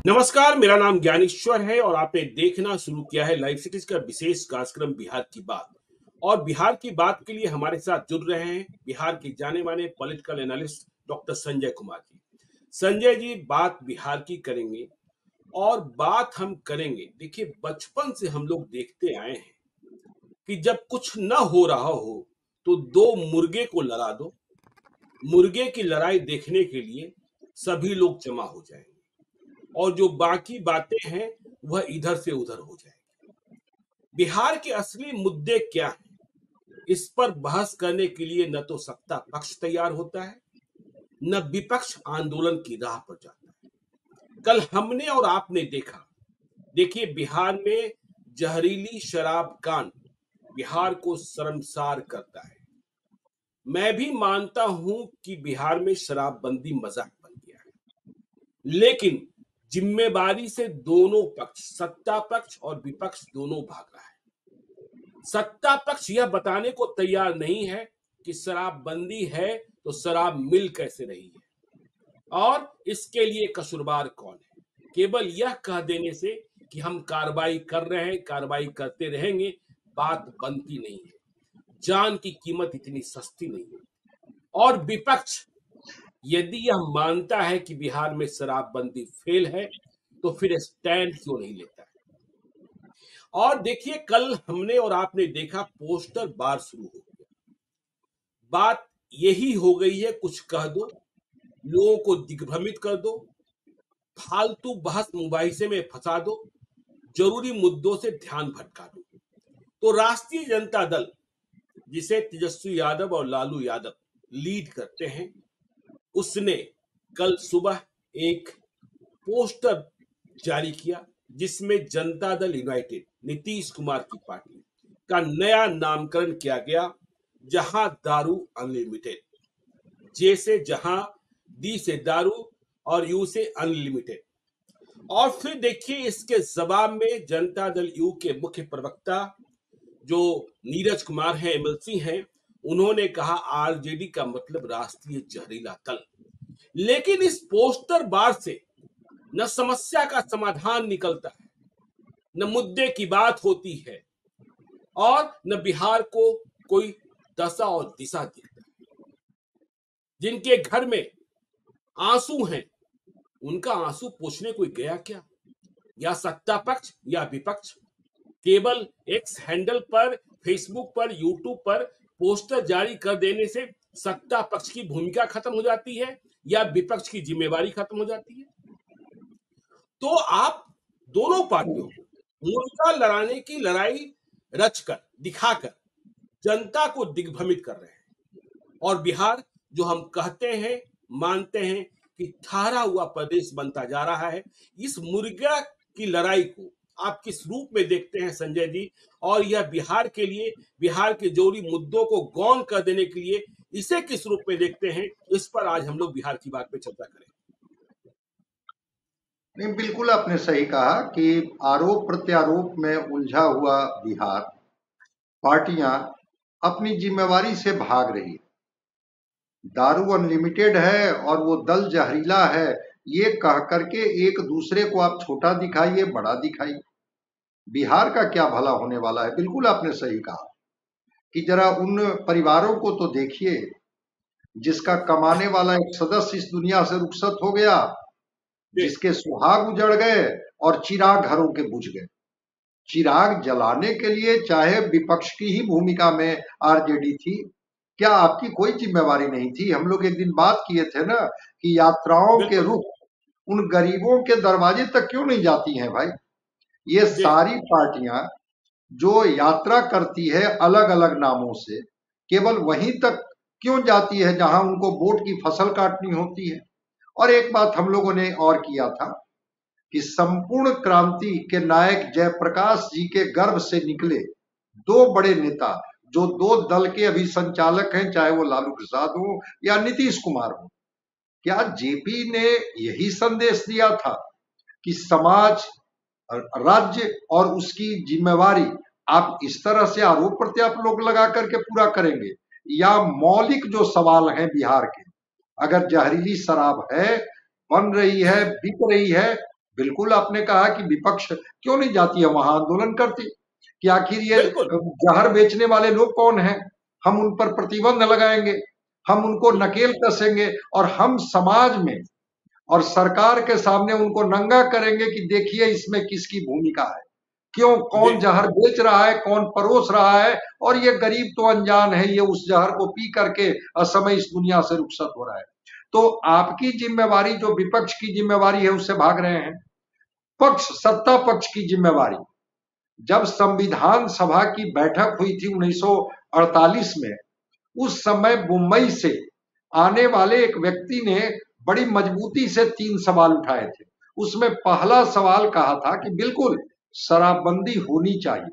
नमस्कार, मेरा नाम ज्ञानेश्वर है और आपने देखना शुरू किया है लाइव सिटीज का विशेष कार्यक्रम बिहार की बात। और बिहार की बात के लिए हमारे साथ जुड़ रहे हैं बिहार के जाने माने political analyst doctor Sanjay Kumar ji. Sanjay ji, बात बिहार की करेंगे और बात हम करेंगे। देखिए, बचपन से हम लोग देखते आए हैं कि जब कुछ न हो रहा हो तो दो मुर्गे को लड़ा दो, मुर्गे की लड़ाई देखने के लिए सभी लोग जमा हो जाएंगे और जो बाकी बातें हैं वह इधर से उधर हो जाएगी। बिहार के असली मुद्दे क्या हैं, इस पर बहस करने के लिए न तो सत्ता पक्ष तैयार होता है, न विपक्ष आंदोलन की राह पर जाता है। कल हमने और आपने देखा, देखिए, बिहार में जहरीली शराब कांड बिहार को शर्मसार करता है। मैं भी मानता हूं कि बिहार में शराबबंदी मजाक बन गया है, लेकिन जिम्मेदारी से दोनों पक्ष, सत्ता पक्ष और विपक्ष, दोनों भाग रहा है। सत्ता पक्ष यह बताने को तैयार नहीं है कि शराबबंदी है तो शराब मिल कैसे रही है और इसके लिए कसूरवार कौन है। केवल यह कह देने से कि हम कार्रवाई कर रहे हैं, कार्रवाई करते रहेंगे, बात बनती नहीं है। जान की कीमत इतनी सस्ती नहीं है। और विपक्ष यदि यह मानता है कि बिहार में शराबबंदी फेल है तो फिर स्टैंड क्यों नहीं लेता है। और देखिए, कल हमने और आपने देखा पोस्टर बार शुरू हो गया। बात यही हो गई है, कुछ कह दो, लोगों को दिग्भ्रमित कर दो, फालतू बहस मुबाहिसे में फंसा दो, जरूरी मुद्दों से ध्यान भटका दो। तो राष्ट्रीय जनता दल, जिसे तेजस्वी यादव और लालू यादव लीड करते हैं, उसने कल सुबह एक पोस्टर जारी किया जिसमें जनता दल यूनाइटेड, नीतीश कुमार की पार्टी का नया नामकरण किया गया, जहां दारू अनलिमिटेड। जैसे जहां डी से दारू और यू से अनलिमिटेड। और फिर देखिए, इसके जवाब में जनता दल यू के मुख्य प्रवक्ता जो नीरज कुमार हैं, एमएलसी हैं, उन्होंने कहा आरजेडी का मतलब राष्ट्रीय जहरीला दल। लेकिन इस पोस्टर बार से न समस्या का समाधान निकलता है, न मुद्दे की बात होती है और न बिहार को कोई दशा और दिशा दिखता है। जिनके घर में आंसू हैं, उनका आंसू पोंछने कोई गया क्या? या सत्ता पक्ष या विपक्ष? केवल एक्स हैंडल पर, फेसबुक पर, यूट्यूब पर पोस्टर जारी कर देने से सत्ता पक्ष की भूमिका खत्म हो जाती है या विपक्ष की जिम्मेवारी खत्म हो जाती है? तो आप दोनों पार्टियों को मुर्गा लड़ाने की लड़ाई रचकर, दिखाकर जनता को दिग्भ्रमित कर रहे हैं। और बिहार, जो हम कहते हैं, मानते हैं कि ठहरा हुआ प्रदेश बनता जा रहा है, इस मुर्गा की लड़ाई को आप किस रूप में देखते हैं संजय जी? और यह बिहार के लिए, बिहार के जरूरी मुद्दों को गौन कर देने के लिए इसे किस रूप में देखते हैं? इस पर आज हम लोग बिहार की बात पे चर्चा करें। नहीं, बिल्कुल आपने सही कहा कि आरोप प्रत्यारोप में उलझा हुआ बिहार, पार्टियां अपनी जिम्मेवारी से भाग रही है। दारू अनलिमिटेड है और वो दल जहरीला है, ये कह करके एक दूसरे को आप छोटा दिखाइए, बड़ा दिखाइए। बिहार का क्या भला होने वाला है? बिल्कुल आपने सही कहा कि जरा उन परिवारों को तो देखिए जिसका कमाने वाला एक सदस्य इस दुनिया से रुखसत हो गया, जिसके सुहाग उजड़ गए और चिराग घरों के बुझ गए। चिराग जलाने के लिए चाहे विपक्ष की ही भूमिका में आरजेडी थी, क्या आपकी कोई जिम्मेवारी नहीं थी? हम लोग एक दिन बात किए थे ना कि यात्राओं के रुख उन गरीबों के दरवाजे तक क्यों नहीं जाती हैं भाई? ये सारी पार्टियां जो यात्रा करती है अलग अलग नामों से, केवल वहीं तक क्यों जाती है जहां उनको वोट की फसल काटनी होती है? और एक बात हम लोगों ने और किया था कि संपूर्ण क्रांति के नायक जयप्रकाश जी के गर्भ से निकले दो बड़े नेता, जो दो दल के अभी संचालक हैं, चाहे वो लालू प्रसाद हो या नीतीश कुमार हो, क्या जेपी ने यही संदेश दिया था कि समाज, राज्य और उसकी जिम्मेवारी आप इस तरह से आरोप प्रत्यारोप लोग लगा करके पूरा करेंगे? या मौलिक जो सवाल हैं बिहार के, अगर जहरीली शराब है, बन रही है, बिक रही है, बिल्कुल आपने कहा कि विपक्ष क्यों नहीं जाती है वहां आंदोलन करती, कि आखिर ये बिल्कुल। जहर बेचने वाले लोग कौन हैं, हम उन पर प्रतिबंध लगाएंगे, हम उनको हम्म, नकेल कसेंगे और हम समाज में और सरकार के सामने उनको नंगा करेंगे कि देखिए इसमें किसकी भूमिका है, क्यों जी कौन जहर बेच रहा है, कौन परोस रहा है, और ये गरीब तो अनजान है, ये उस जहर को पी करके असमय इस दुनिया से रुखसत हो रहा है। तो आपकी जिम्मेवारी, जो विपक्ष की जिम्मेवारी है, उससे भाग रहे हैं। पक्ष, सत्ता पक्ष की जिम्मेवारी, जब संविधान सभा की बैठक हुई थी 1948 में, उस समय मुंबई से आने वाले एक व्यक्ति ने बड़ी मजबूती से 3 सवाल उठाए थे। उसमें पहला सवाल कहा था कि बिल्कुल शराबबंदी होनी चाहिए,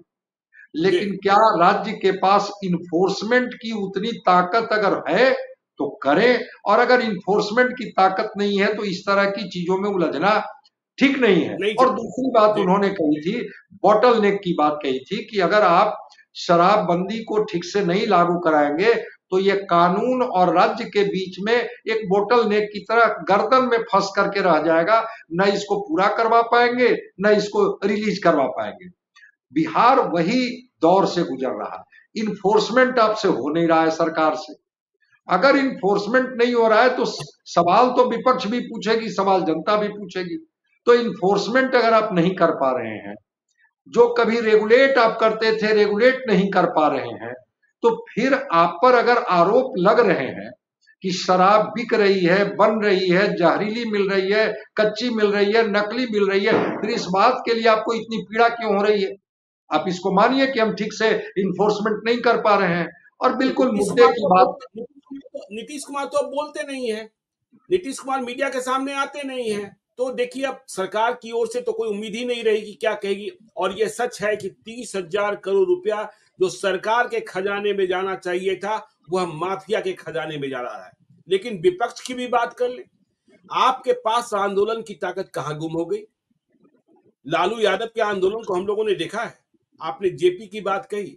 जी लेकिन क्या राज्य के पास इन्फोर्समेंट की उतनी ताकत अगर है तो करें, और अगर इन्फोर्समेंट की ताकत नहीं है तो इस तरह की चीजों में उलझना ठीक नहीं है। नहीं और चाहिए। दूसरी बात जी उन्होंने कही थी, बॉटल नेक की बात कही थी, कि अगर आप शराबबंदी को ठीक से नहीं लागू कराएंगे तो ये कानून और राज्य के बीच में एक बोटल नेक की तरह गर्दन में फंस करके रह जाएगा, न इसको पूरा करवा पाएंगे न इसको रिलीज करवा पाएंगे। बिहार वही दौर से गुजर रहा है। इन्फोर्समेंट आपसे हो नहीं रहा है सरकार से। अगर इन्फोर्समेंट नहीं हो रहा है तो सवाल तो विपक्ष भी पूछेगी, सवाल जनता भी पूछेगी। तो इन्फोर्समेंट अगर आप नहीं कर पा रहे हैं, जो कभी रेगुलेट आप करते थे रेगुलेट नहीं कर पा रहे हैं, तो फिर आप पर अगर आरोप लग रहे हैं कि शराब बिक रही है, बन रही है, जहरीली मिल रही है, कच्ची मिल रही है, नकली मिल रही है, फिर इस बात के लिए आपको इतनी पीड़ा क्यों हो रही है? आप इसको मानिए कि हम ठीक से इन्फोर्समेंट नहीं कर पा रहे हैं। और तो बिल्कुल मुद्दे की बात, नीतीश कुमार तो अब बोलते नहीं है। नीतीश कुमार मीडिया के सामने आते नहीं है। तो देखिए अब सरकार की ओर से तो कोई उम्मीद ही नहीं रहेगी क्या कहेगी। और ये सच है कि 30,000 करोड़ रुपया जो सरकार के खजाने में जाना चाहिए था वह माफिया के खजाने में जा रहा है। लेकिन विपक्ष की भी बात कर ले, आपके पास आंदोलन की ताकत कहां गुम हो गई। लालू यादव के आंदोलन को हम लोगों ने देखा है। आपने जेपी की बात कही,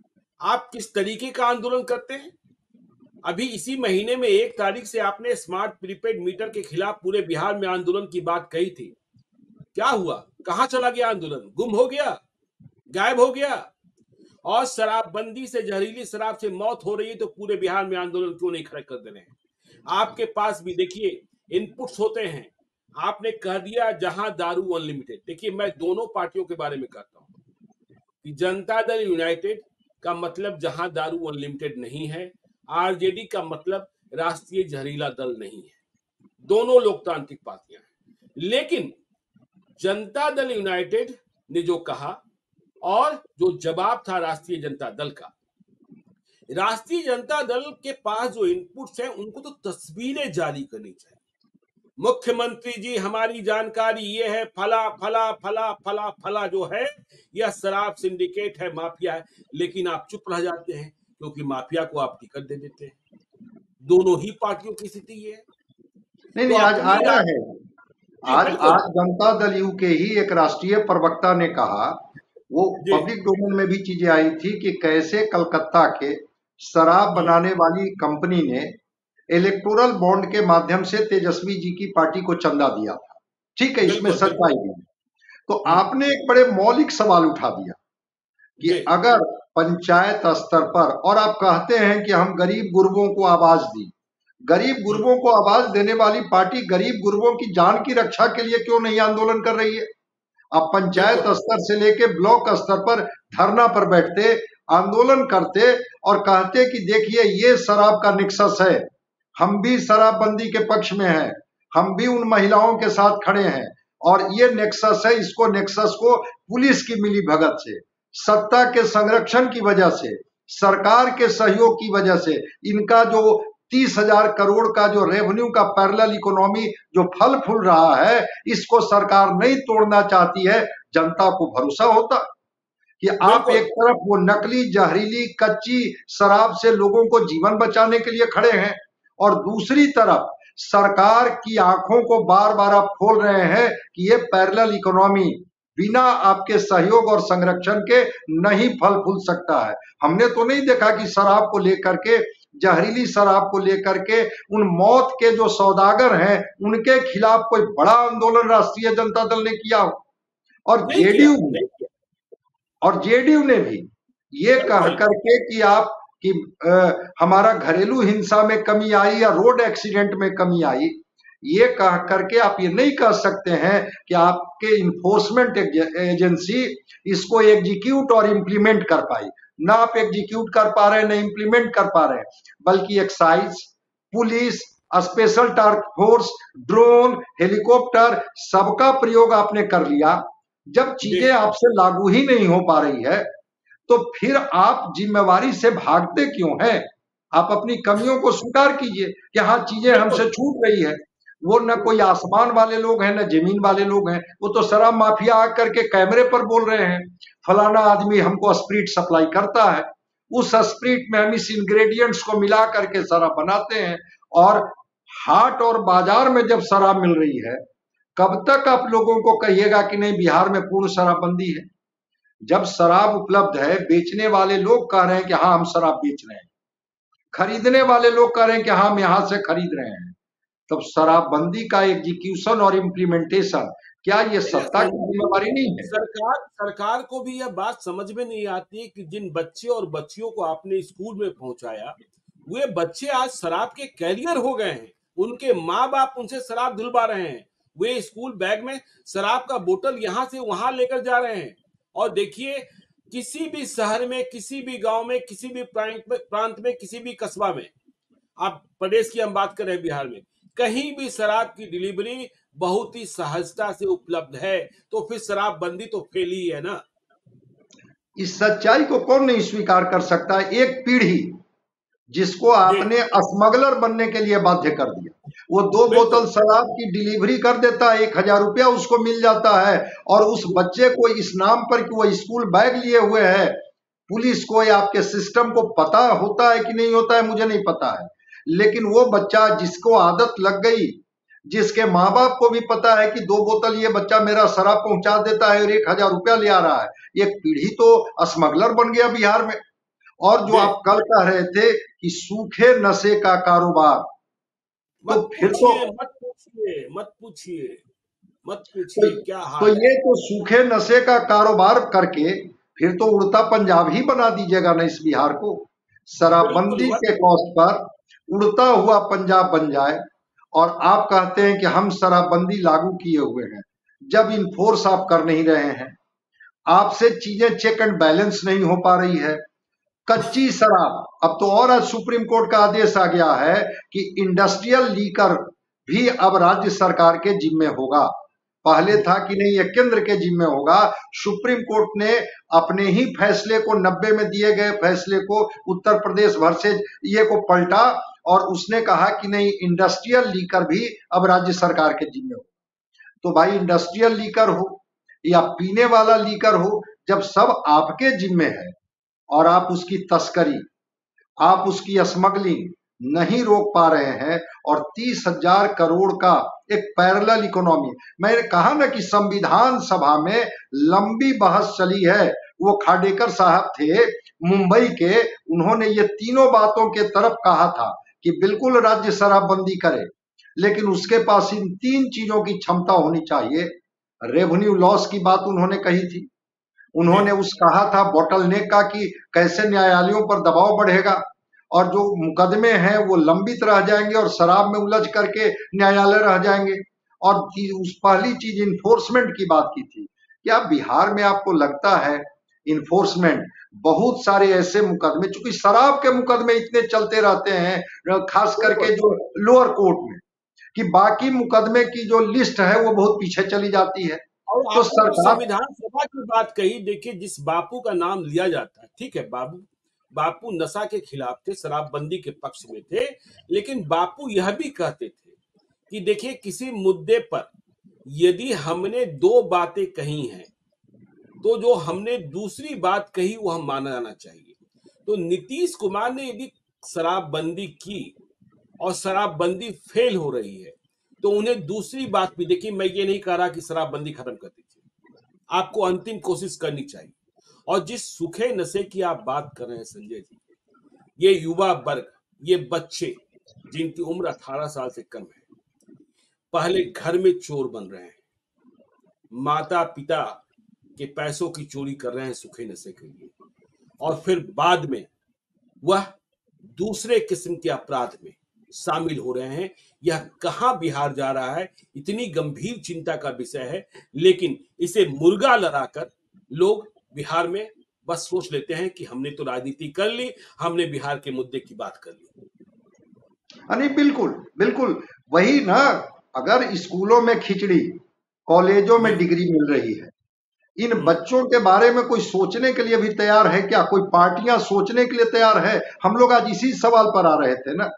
आप किस तरीके का आंदोलन करते हैं। अभी इसी महीने में 1 तारीख से आपने स्मार्ट प्रीपेड मीटर के खिलाफ पूरे बिहार में आंदोलन की बात कही थी। क्या हुआ, कहां चला गया आंदोलन, गुम हो गया, गायब हो गया। और शराबबंदी से, जहरीली शराब से मौत हो रही है तो पूरे बिहार में आंदोलन क्यों नहीं खड़ा कर दे रहे हैं। आपके पास भी देखिए इनपुट्स होते हैं। आपने कह दिया जहां दारू अनलिमिटेड। देखिए मैं दोनों पार्टियों के बारे में कहता हूं कि जनता दल यूनाइटेड का मतलब जहां दारू अनलिमिटेड नहीं है, आरजेडी का मतलब राष्ट्रीय जहरीला दल नहीं है। दोनों लोकतांत्रिक पार्टियां हैं। लेकिन जनता दल यूनाइटेड ने जो कहा और जो जवाब था राष्ट्रीय जनता दल का, राष्ट्रीय जनता दल के पास जो इनपुट्स हैं उनको तो तस्वीरें जारी करनी चाहिए। मुख्यमंत्री जी हमारी जानकारी ये है, फला फला फला फला फला जो है यह शराब सिंडिकेट है, माफिया है। लेकिन आप चुप रह जाते हैं क्योंकि माफिया को आप टिकट दे देते हैं। दोनों ही पार्टियों की स्थिति ये है। नहीं तो नहीं, आज अपनी आया है, जी आज बिल्कुल। आज जनता दल यू के ही एक राष्ट्रीय प्रवक्ता ने कहा, वो जी पब्लिक डोमेन में भी चीजें आई थी, कि कैसे कलकत्ता के शराब बनाने वाली कंपनी ने इलेक्टोरल बॉन्ड के माध्यम से तेजस्वी जी की पार्टी को चंदा दिया था। ठीक है, इसमें बिल्कुल बिल्कुल। सच्चाई भी है। तो आपने एक बड़े मौलिक सवाल उठा दिया कि जी अगर पंचायत स्तर पर, और आप कहते हैं कि हम गरीब गुरबों को आवाज दी, गरीब गुरबों को आवाज देने वाली पार्टी गरीब गुरबों की जान की रक्षा के लिए क्यों नहीं आंदोलन कर रही है? आप पंचायत बिल्कुल स्तर से लेके ब्लॉक स्तर पर धरना पर बैठते, आंदोलन करते और कहते कि देखिए ये शराब का निक्सस है, हम भी शराबबंदी के पक्ष में हैं, हम भी उन महिलाओं के साथ खड़े हैं, और ये नेक्सस है, इसको नेक्सस को पुलिस की मिली भगत से, सत्ता के संरक्षण की वजह से, सरकार के सहयोग की वजह से, इनका जो 30,000 करोड़ का जो रेवेन्यू का पैरेलल इकोनॉमी जो फल फूल रहा है, इसको सरकार नहीं तोड़ना चाहती है। जनता को भरोसा होता कि आप बिल्कुल। एक तरफ वो नकली जहरीली कच्ची शराब से लोगों को जीवन बचाने के लिए खड़े हैं, और दूसरी तरफ सरकार की आंखों को बार बार आप खोल रहे हैं कि ये पैरेलल इकोनॉमी बिना आपके सहयोग और संरक्षण के नहीं फल फूल सकता है। हमने तो नहीं देखा कि शराब को लेकर के जहरीली शराब को लेकर के उन मौत के जो सौदागर हैं उनके खिलाफ कोई बड़ा आंदोलन राष्ट्रीय जनता दल ने किया हो। और नहीं किया, जेडीयू नहीं किया। और जेडीयू ने भी ये कह बिल्कुल। करके कि आप कि हमारा घरेलू हिंसा में कमी आई या रोड एक्सीडेंट में कमी आई, ये कह करके आप ये नहीं कह सकते हैं कि आपके इन्फोर्समेंट एजेंसी इसको एग्जीक्यूट और इम्प्लीमेंट कर पाई। ना आप एग्जीक्यूट कर पा रहे हैं, ना इम्प्लीमेंट कर पा रहे हैं, बल्कि excise, police, special task force, drone, helicopter, सबका प्रयोग आपने कर लिया। जब चीजें बिल्कुल। आपसे लागू ही नहीं हो पा रही है तो फिर आप जिम्मेवारी से भागते क्यों हैं? आप अपनी कमियों को स्वीकार कीजिए कि हाँ चीजें बिल्कुल। हमसे छूट रही है। वो न कोई आसमान वाले लोग हैं न जमीन वाले लोग हैं, वो तो शराब माफिया आकर के कैमरे पर बोल रहे हैं फलाना आदमी हमको स्प्रिट सप्लाई करता है, उस स्प्रिट में हम इस इंग्रेडिएंट्स को मिला करके शराब बनाते हैं। और हाट और बाजार में जब शराब मिल रही है, कब तक आप लोगों को कहिएगा कि नहीं बिहार में पूर्ण शराबबंदी है? जब शराब उपलब्ध है, बेचने वाले लोग कह रहे हैं कि हाँ हम शराब बेच रहे हैं, खरीदने वाले लोग कह रहे हैं कि हाँ हम यहां से खरीद रहे हैं, तब शराबबंदी का एग्जीक्यूशन और इम्प्लीमेंटेशन, क्या ये सत्ता की जिम्मेवारी नहीं है? सरकार सरकार को भी यह बात समझ में नहीं आती कि जिन बच्चे और बच्चियों को आपने स्कूल में पहुंचाया, वे बच्चे आज शराब के कैरियर हो गए हैं। उनके माँ बाप उनसे शराब दिलवा रहे हैं। वे स्कूल बैग में शराब का बोतल यहां से वहां लेकर जा रहे हैं। और देखिए, किसी भी शहर में, किसी भी गांव में, किसी भी प्रांत में, किसी भी कस्बा में, आप प्रदेश की हम बात कर रहे हैं, बिहार में कहीं भी शराब की डिलीवरी बहुत ही सहजता से उपलब्ध है। तो फिर शराबबंदी तो फेल ही है ना। इस सच्चाई को कौन नहीं स्वीकार कर सकता? एक पीढ़ी जिसको जी। आपने स्मगलर बनने के लिए बाध्य कर दिया, वो 2 बोतल बिल्कुल। शराब की डिलीवरी कर देता है, 1,000 रुपया उसको मिल जाता है। और उस बच्चे को इस नाम पर कि वो स्कूल बैग लिए हुए है, पुलिस को या आपके सिस्टम को पता होता है कि नहीं होता है मुझे नहीं पता है, लेकिन वो बच्चा जिसको आदत लग गई, जिसके माँ बाप को भी पता है कि 2 बोतल ये बच्चा मेरा शराब पहुंचा देता है और 1,000 रुपया ले आ रहा है, एक पीढ़ी तो स्मगलर बन गया बिहार में। और जो जी। आप कल कह रहे थे कि सूखे नशे का कारोबार, तो मत फिर तो पूछिए, मत पूछिए, मत पूछिए, मत तो, पूछिए क्या तो हाल है। ये तो सूखे नशे का कारोबार करके फिर तो उड़ता पंजाब ही बना दीजिएगा ना इस बिहार को। बिल्कुल शराबबंदी मत। के कॉस्ट पर उड़ता हुआ पंजाब बन जाए। और आप कहते हैं कि हम शराबबंदी लागू किए हुए हैं, जब इन्फोर्स आप कर नहीं रहे हैं, आपसे चीजें चेक एंड बैलेंस नहीं हो पा रही है। कच्ची शराब, अब तो और आज सुप्रीम कोर्ट का आदेश आ गया है कि इंडस्ट्रियल लीकर भी अब राज्य सरकार के जिम्मे होगा। पहले था कि नहीं ये केंद्र के जिम्मे होगा। सुप्रीम कोर्ट ने अपने ही फैसले को 90 में दिए गए फैसले को उत्तर प्रदेश भर से ये को पलटा और उसने कहा कि नहीं इंडस्ट्रियल लीकर भी अब राज्य सरकार के जिम्मे हो। तो भाई इंडस्ट्रियल लीकर हो या पीने वाला लीकर हो, जब सब आपके जिम्मे है और आप उसकी तस्करी, आप उसकी स्मगलिंग नहीं रोक पा रहे हैं, और 30,000 करोड़ का एक पैरेलल इकोनॉमी, मैंने कहा ना कि संविधान सभा में लंबी बहस चली है। वो खाडेकर साहब थे मुंबई के, उन्होंने ये तीनों बातों के तरफ कहा था कि बिल्कुल राज्य शराबबंदी करे, लेकिन उसके पास इन 3 चीजों की क्षमता होनी चाहिए। रेवेन्यू लॉस की बात उन्होंने कही थी, जी। उन्होंने उस कहा था बॉटल नेक का कि कैसे न्यायालयों पर दबाव बढ़ेगा और जो मुकदमे हैं वो लंबित रह जाएंगे और शराब में उलझ करके न्यायालय रह जाएंगे। और उस पहली चीज इन्फोर्समेंट की बात की थी। क्या बिहार में आपको लगता है इन्फोर्समेंट, बहुत सारे ऐसे मुकदमे, चूंकि शराब के मुकदमे इतने चलते रहते हैं खास करके जो लोअर कोर्ट में, कि बाकी मुकदमे की जो लिस्ट है वो बहुत पीछे चली जाती है। और तो आपने जो सरकार संविधान सभा की बात कही, देखिए जिस बापू का नाम लिया जाता है, ठीक है, बाबू बापू नशा के खिलाफ थे, शराबबंदी के पक्ष में थे, लेकिन बापू यह भी कहते थे कि देखिए किसी मुद्दे पर यदि हमने 2 बातें कही हैं, तो जो हमने दूसरी बात कही वह माना जाना चाहिए। तो नीतीश कुमार ने यदि शराबबंदी की और शराबबंदी फेल हो रही है, तो उन्हें दूसरी बात भी, देखिए मैं ये नहीं कह रहा कि शराबबंदी खत्म कर दीजिए, आपको अंतिम कोशिश करनी चाहिए। और जिस सूखे नशे की आप बात कर रहे हैं संजय जी, ये युवा वर्ग, ये बच्चे जिनकी उम्र 18 साल से कम है, पहले घर में चोर बन रहे हैं, माता पिता के पैसों की चोरी कर रहे हैं सूखे नशे के लिए, और फिर बाद में वह दूसरे किस्म के अपराध में शामिल हो रहे हैं। यह कहां बिहार जा रहा है, इतनी गंभीर चिंता का विषय है। लेकिन इसे मुर्गा लड़ाकर लोग बिहार में बस सोच लेते हैं कि हमने तो राजनीति कर ली, हमने बिहार के मुद्दे की बात कर ली। नहीं, बिल्कुल बिल्कुल वही ना। अगर स्कूलों में खिचड़ी, कॉलेजों में डिग्री मिल रही है, इन बच्चों के बारे में कोई सोचने के लिए भी तैयार है क्या? कोई पार्टियां सोचने के लिए तैयार है? हम लोग आज इसी सवाल पर आ रहे थे ना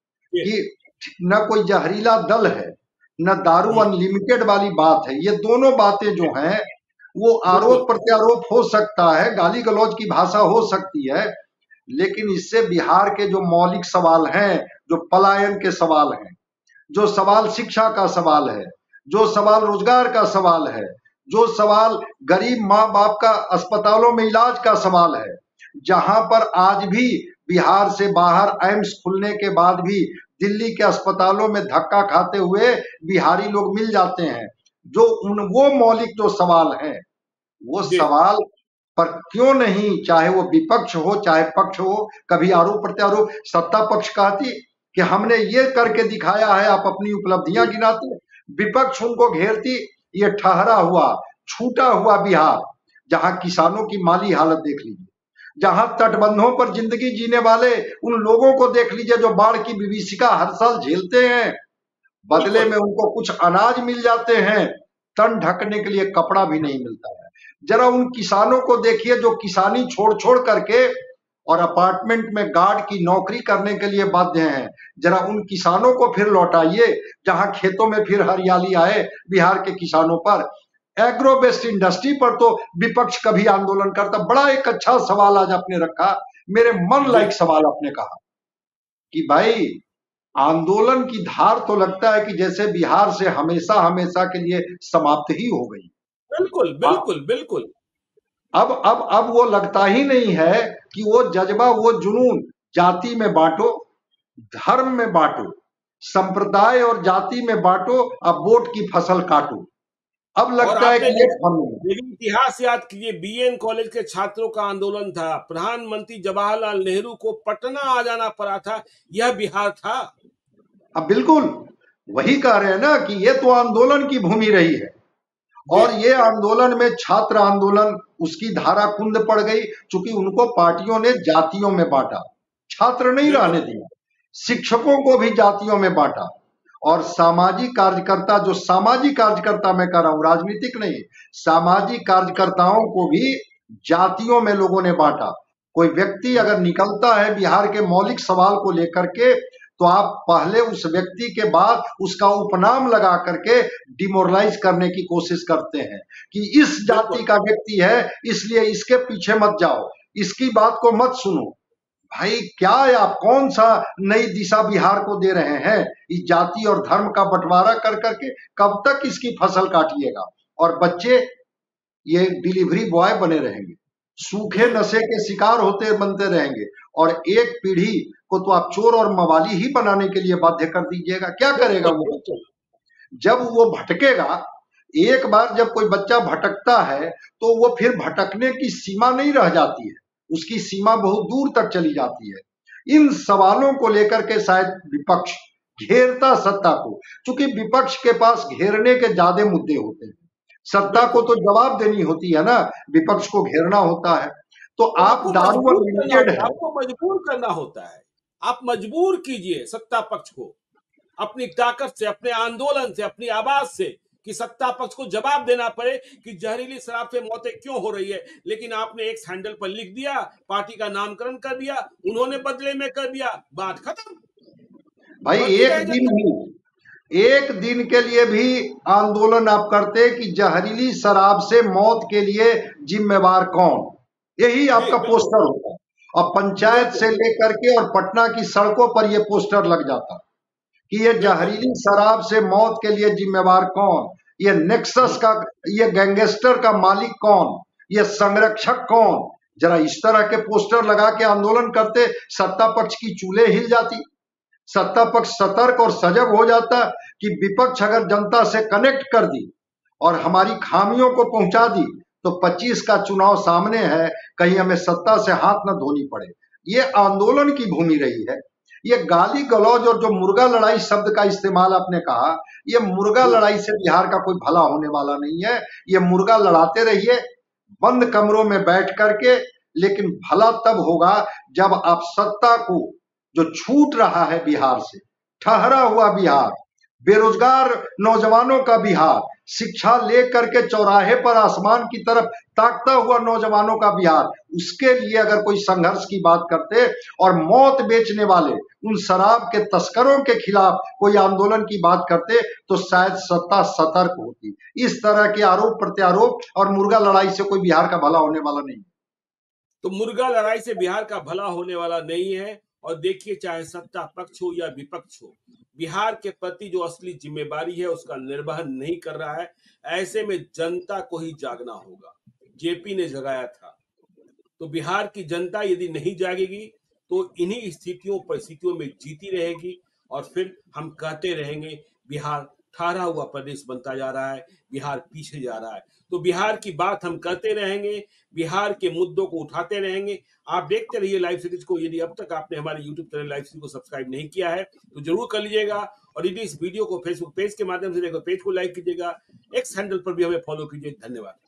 कि न कोई जहरीला दल है, न दारू अनलिमिटेड वाली बात है। ये दोनों बातें जो हैं वो आरोप प्रत्यारोप हो सकता है, गाली गलौज की भाषा हो सकती है, लेकिन इससे बिहार के जो मौलिक सवाल हैं, जो पलायन के सवाल हैं, जो सवाल शिक्षा का सवाल है, जो सवाल रोजगार का सवाल है, जो सवाल गरीब माँ बाप का अस्पतालों में इलाज का सवाल है, जहां पर आज भी बिहार से बाहर एम्स खुलने के बाद भी दिल्ली के अस्पतालों में धक्का खाते हुए बिहारी लोग मिल जाते हैं, जो वो मौलिक जो सवाल हैं, वो सवाल पर क्यों नहीं, चाहे वो विपक्ष हो चाहे पक्ष हो, कभी आरोप प्रत्यारोप। सत्ता पक्ष कहती कि हमने ये करके दिखाया है, आप अपनी उपलब्धियां गिनाते, विपक्ष उनको घेरती ये ठहरा हुआ छूटा हुआ बिहार, जहां किसानों की माली हालत देख लीजिए, जहां तटबंधों पर जिंदगी जीने वाले उन लोगों को देख लीजिए जो बाढ़ की विभीषिका हर साल झेलते हैं, बदले में उनको कुछ अनाज मिल जाते हैं, तन ढकने के लिए कपड़ा भी नहीं मिलता है। जरा उन किसानों को देखिए जो किसानी छोड़ छोड़ करके और अपार्टमेंट में गार्ड की नौकरी करने के लिए बाध्य हैं। जरा उन किसानों को फिर लौटाइए जहां खेतों में फिर हरियाली आए बिहार के किसानों पर। एग्रो बेस्ड इंडस्ट्री पर तो विपक्ष कभी आंदोलन करता। बड़ा एक अच्छा सवाल आज आपने रखा, मेरे मन लायक सवाल आपने कहा कि भाई आंदोलन की धार तो लगता है कि जैसे बिहार से हमेशा हमेशा के लिए समाप्त ही हो गई। बिल्कुल बिल्कुल बिल्कुल। अब वो लगता ही नहीं है कि वो जज्बा, वो जुनून, जाति में बांटो, धर्म में बांटो, संप्रदाय और जाति में बांटो, अब वोट की फसल काटो। अब लगता है कि लेकिन इतिहास याद कीजिए, बीएन कॉलेज के छात्रों का आंदोलन था, प्रधानमंत्री जवाहरलाल नेहरू को पटना आ जाना पड़ा था, यह बिहार था। अब बिल्कुल वही कह रहे हैं ना कि ये तो आंदोलन की भूमि रही है, और ये आंदोलन में छात्र आंदोलन उसकी धारा कुंद पड़ गई, चूंकि उनको पार्टियों ने जातियों में बांटा, छात्र नहीं रहने दिया, शिक्षकों को भी जातियों में बांटा, और सामाजिक कार्यकर्ता, जो सामाजिक कार्यकर्ता मैं कह रहा हूं, राजनीतिक नहीं, सामाजिक कार्यकर्ताओं को भी जातियों में लोगों ने बांटा। कोई व्यक्ति अगर निकलता है बिहार के मौलिक सवाल को लेकर के, तो आप पहले उस व्यक्ति के बाद उसका उपनाम लगा करके डिमोरलाइज करने की कोशिश करते हैं कि इस जाति का व्यक्ति है इसलिए इसके पीछे मत जाओ, इसकी बात को मत सुनो। भाई क्या है, आप कौन सा नई दिशा बिहार को दे रहे हैं? इस जाति और धर्म का बंटवारा कर करके कब तक इसकी फसल काटिएगा? और बच्चे ये डिलीवरी बॉय बने रहेंगे, सूखे नशे के शिकार होते बनते रहेंगे, और एक पीढ़ी को तो आप चोर और मवाली ही बनाने के लिए बाध्य कर दीजिएगा। क्या करेगा वो बच्चा जब वो भटकेगा? एक बार जब कोई बच्चा भटकता है तो वो फिर भटकने की सीमा नहीं रह जाती है, उसकी सीमा बहुत दूर तक चली जाती है। इन सवालों को लेकर के शायद विपक्ष घेरता सत्ता को, क्योंकि विपक्ष के पास घेरने के ज्यादा मुद्दे होते हैं, सत्ता को तो जवाब देनी होती है ना, विपक्ष को घेरना होता है। तो आप दारू अनलिमिटेड है, आपको मजबूर करना होता है, आप मजबूर कीजिए सत्ता पक्ष को अपनी ताकत से, अपने आंदोलन से, अपनी आवाज से, कि सत्ता पक्ष को जवाब देना पड़े कि जहरीली शराब से मौतें क्यों हो रही है। लेकिन आपने एक हैंडल पर लिख दिया, पार्टी का नामकरण कर दिया, उन्होंने बदले में कर दिया, बात खत्म। भाई एक दिन के लिए भी आंदोलन आप करते कि जहरीली शराब से मौत के लिए जिम्मेवार कौन, यही आपका पोस्टर होता, और पंचायत से लेकर के और पटना की सड़कों पर यह पोस्टर लग जाता कि ये जहरीली शराब से मौत के लिए जिम्मेवार कौन, ये नेक्सस का, ये गैंगस्टर का मालिक कौन, ये संरक्षक कौन, जरा इस तरह के पोस्टर लगा के आंदोलन करते, सत्ता पक्ष की चूल्हे हिल जाती, सत्ता पक्ष सतर्क और सजग हो जाता कि विपक्ष अगर जनता से कनेक्ट कर दी और हमारी खामियों को पहुंचा दी तो 25 का चुनाव सामने है, कहीं हमें सत्ता से हाथ न धोनी पड़े। ये आंदोलन की भूमि रही है। ये गाली गलौज और जो मुर्गा लड़ाई शब्द का इस्तेमाल आपने कहा, ये मुर्गा लड़ाई से बिहार का कोई भला होने वाला नहीं है। ये मुर्गा लड़ाते रहिए बंद कमरों में बैठ करके, लेकिन भला तब होगा जब आप सत्ता को, जो छूट रहा है बिहार से, ठहरा हुआ बिहार, बेरोजगार नौजवानों का बिहार, शिक्षा लेकर के चौराहे पर आसमान की तरफ ताकता हुआ नौजवानों का बिहार, उसके लिए अगर कोई संघर्ष की बात करते और मौत बेचने वाले उन शराब के तस्करों के खिलाफ कोई आंदोलन की बात करते तो शायद सत्ता सतर्क होती। इस तरह के आरोप प्रत्यारोप और मुर्गा लड़ाई से कोई बिहार का भला होने वाला नहीं। तो मुर्गा लड़ाई से बिहार का भला होने वाला नहीं है। और देखिए, चाहे सत्ता पक्ष हो या विपक्ष हो, बिहार के प्रति जो असली जिम्मेदारी है उसका निर्वहन नहीं कर रहा है। ऐसे में जनता को ही जागना होगा। जेपी ने जगाया था, तो बिहार की जनता यदि नहीं जागेगी तो इन्हीं स्थितियों परिस्थितियों में जीती रहेगी और फिर हम कहते रहेंगे बिहार ठहरा हुआ प्रदेश बनता जा रहा है, बिहार पीछे जा रहा है। तो बिहार की बात हम करते रहेंगे, बिहार के मुद्दों को उठाते रहेंगे। आप देखते रहिए लाइव सीरीज को। यदि अब तक आपने हमारे यूट्यूब चैनल लाइव सीरीज को सब्सक्राइब नहीं किया है तो जरूर कर लीजिएगा। और यदि इस वीडियो को फेसबुक पेज के माध्यम से देखो, पेज को लाइक कीजिएगा, एक्स हैंडल पर भी हमें फॉलो कीजिए। धन्यवाद।